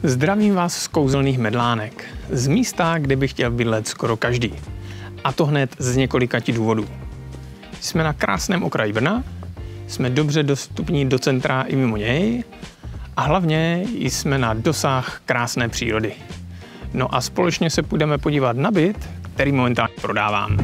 Zdravím vás z kouzelných Medlánek, z místa, kde by chtěl bydlet skoro každý. A to hned z několika důvodů. Jsme na krásném okraji Brna, jsme dobře dostupní do centra i mimo něj a hlavně jsme na dosah krásné přírody. No a společně se půjdeme podívat na byt, který momentálně prodávám.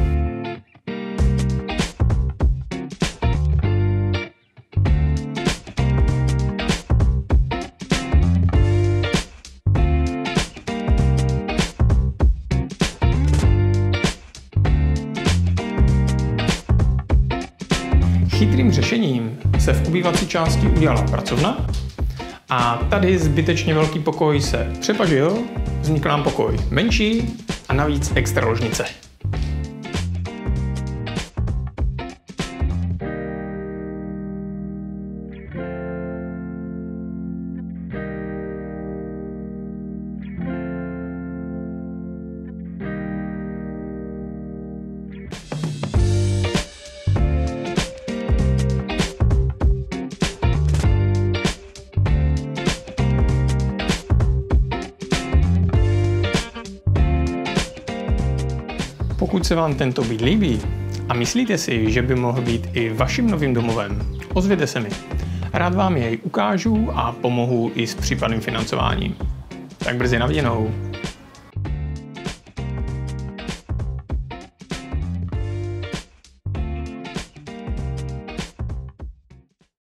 Chytrým řešením se v obývací části udělala pracovna a tady zbytečně velký pokoj se přepažil, vznikl nám pokoj menší a navíc extra ložnice. Pokud se vám tento byt líbí a myslíte si, že by mohl být i vaším novým domovem, ozvěte se mi. Rád vám jej ukážu a pomohu i s případným financováním. Tak brzy na viděnou.